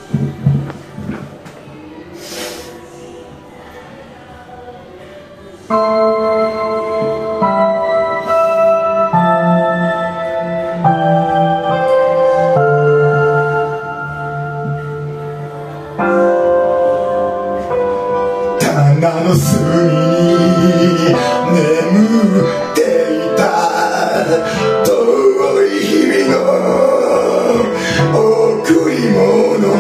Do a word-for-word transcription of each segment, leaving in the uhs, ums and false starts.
棚の隅に眠っていた遠い日々の贈り物、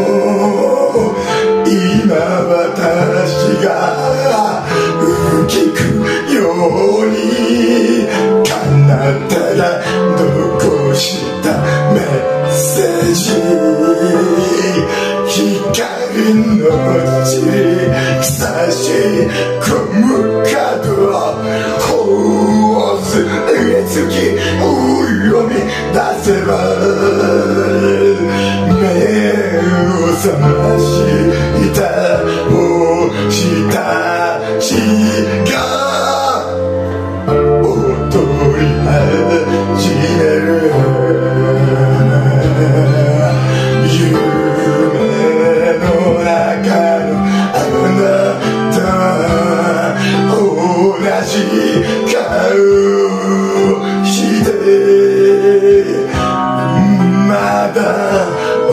今私が聞くように彼方が残したメッセージ、光のち差し込む角をホースにつき読み出せば目を覚ました星たちが踊り始める、夢の中のあなた同じ顔してまだ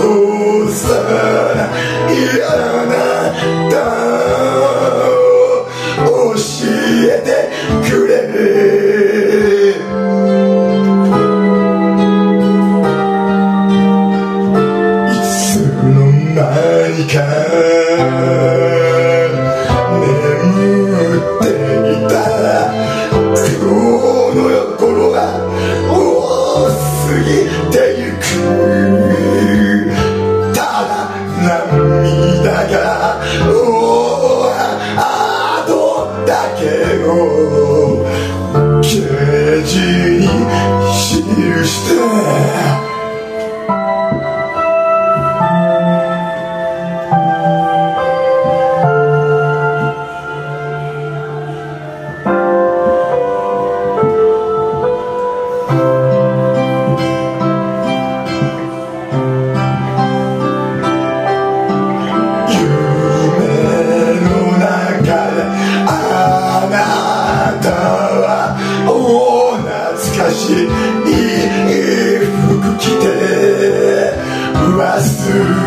幼いあなたを教えてくれ、いつの間にか眠っていた今日の頃が多すぎてゆく、ただ涙があとだけをケージに記していい服着て忘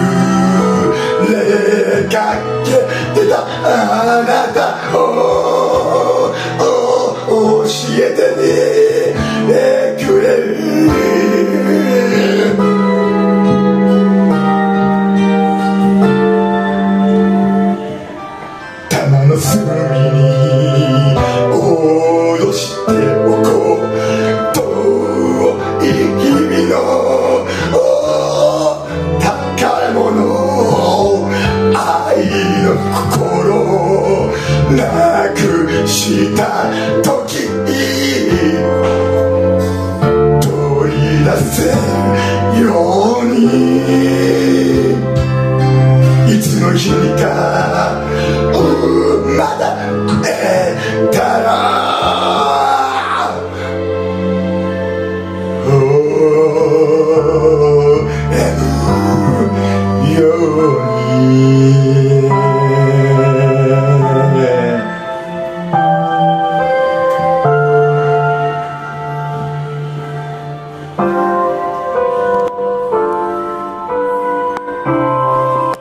れかけてたあなたを教えてくれる、棚の隅に脅しておこう宝物、愛の心をなくした時取り出せるように、いつの日にか